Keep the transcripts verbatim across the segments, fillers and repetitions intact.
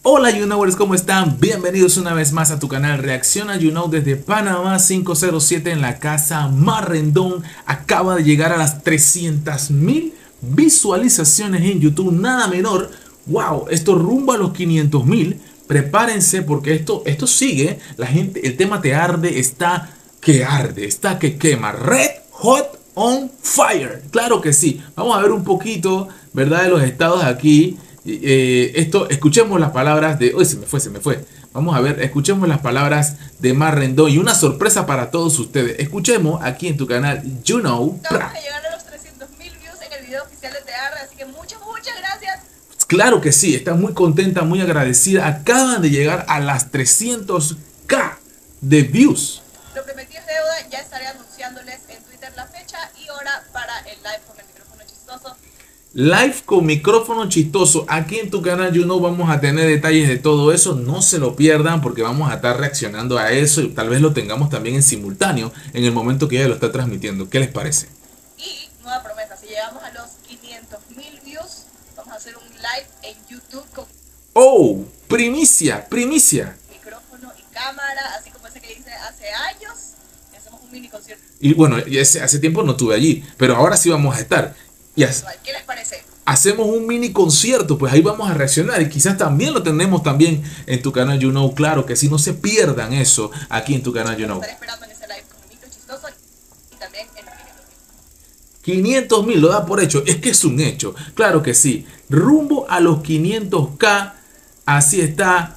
Hola YouKnowers, ¿cómo están? Bienvenidos una vez más a tu canal Reacciona YouKnow desde Panamá cinco cero siete en la casa Marrendón. Acaba de llegar a las trescientas mil visualizaciones en YouTube, nada menor. Wow, esto rumbo a los quinientos mil. Prepárense porque esto, esto sigue. La gente, el tema te arde, está que arde, está que quema. Red Hot on Fire. Claro que sí. Vamos a ver un poquito, ¿verdad? De los estados aquí. Eh, esto, escuchemos las palabras de... Uy, se me fue, se me fue. Vamos a ver, escuchemos las palabras de Marrendón y una sorpresa para todos ustedes. Escuchemos aquí en tu canal YouKnow. Acabamos de llegar a los trescientos mil views en el video oficial de Te Arde, así que muchas, muchas gracias. Claro que sí, está muy contenta, muy agradecida. Acaban de llegar a las trescientos mil de views. Lo prometido es deuda, ya estaré anunciándoles en Twitter la fecha y hora para el live con el micrófono chistoso. Live con micrófono chistoso. Aquí en tu canal YouKnow vamos a tener detalles de todo eso. No se lo pierdan porque vamos a estar reaccionando a eso y tal vez lo tengamos también en simultáneo en el momento que ella lo está transmitiendo. ¿Qué les parece? Y nueva promesa, si llegamos a los quinientos mil views, vamos a hacer un live en YouTube con ¡Oh! Primicia, primicia. micrófono y cámara, así como ese que hice hace años. Y hacemos un mini concierto. Y bueno, ese, hace tiempo no estuve allí, pero ahora sí vamos a estar. Y as- ¿Qué les parece? hacemos un mini concierto, pues ahí vamos a reaccionar y quizás también lo tenemos también en tu canal YouKnow. Claro que si no se pierdan eso aquí en tu canal YouKnow. Estaré esperando en ese live con mi micro chistoso y también en los quinientos mil. quinientos mil lo da por hecho, es que es un hecho, claro que sí. Rumbo a los quinientos mil, así está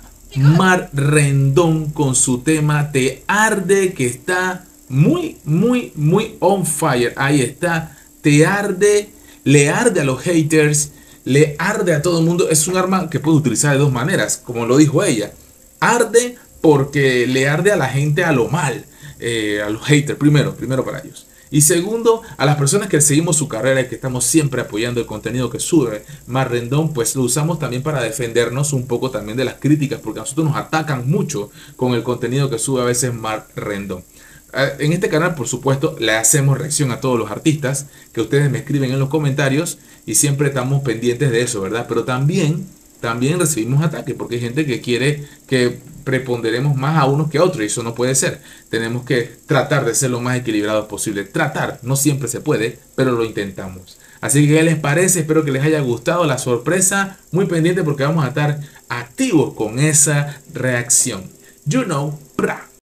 Marrendón con su tema Te Arde, que está muy, muy, muy on fire. Ahí está, Te Arde, le arde a los haters, le arde a todo el mundo. Es un arma que puede utilizar de dos maneras, como lo dijo ella. Arde porque le arde a la gente a lo mal, eh, a los haters, primero, primero para ellos. Y segundo, a las personas que seguimos su carrera y que estamos siempre apoyando el contenido que sube Marrendón, pues lo usamos también para defendernos un poco también de las críticas, porque a nosotros nos atacan mucho con el contenido que sube a veces Marrendón. En este canal, por supuesto, le hacemos reacción a todos los artistas que ustedes me escriben en los comentarios y siempre estamos pendientes de eso, ¿verdad? Pero también, también recibimos ataques porque hay gente que quiere que preponderemos más a unos que a otros y eso no puede ser. Tenemos que tratar de ser lo más equilibrados posible. Tratar, no siempre se puede, pero lo intentamos. Así que, ¿qué les parece? Espero que les haya gustado la sorpresa. Muy pendiente porque vamos a estar activos con esa reacción. YouKnow, pra.